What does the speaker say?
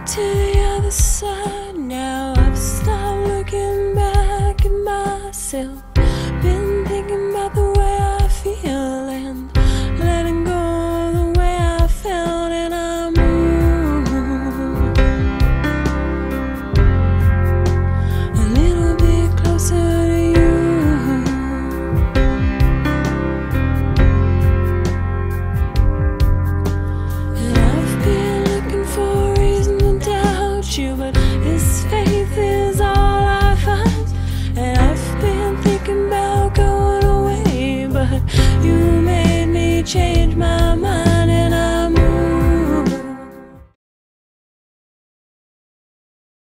to the other side now. I've stopped looking back at myself. Been thinking about the way I feel and letting go of the way I felt, and I moved a little bit closer to you. And I've been looking for a reason to doubt you, but this faith is all I find. And I've been thinking about going away, but you made me change my mind.